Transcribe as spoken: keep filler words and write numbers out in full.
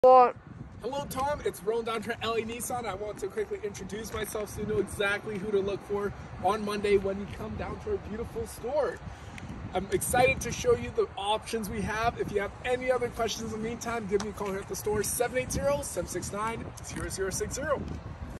What? Hello, Tom. It's Roland Dontra, L A Nissan. I want to quickly introduce myself so you know exactly who to look for on Monday when you come down to our beautiful store. I'm excited to show you the options we have. If you have any other questions in the meantime, give me a call here at the store, seven eight zero, seven six nine, zero zero six zero.